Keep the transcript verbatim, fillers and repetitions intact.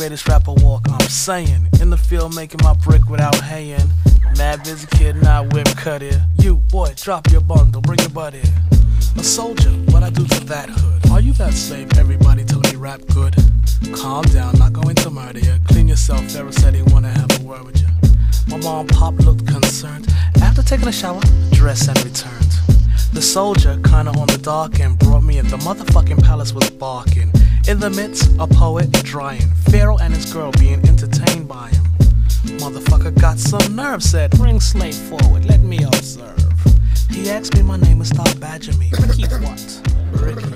greatest rapper walk, I'm saying. In the field making my brick without haying. Mad busy kid, not whip cut here. You boy, drop your bundle, bring your butt here. A soldier, what I do to that hood? Are you that slave? Everybody telling me rap good. Calm down, not going to murder you. Clean yourself, Pharaoh said he wanna have a word with you. My mom pop looked concerned. After taking a shower, dressed and returned. The soldier, kinda on the dark end, brought me in. The motherfucking palace was barking. In the midst, a poet drying. Pharaoh and his girl being entertained by him. Motherfucker got some nerve, said, bring slave forward, let me observe. He asked me my name and started badgering me. Ricky what? Ricky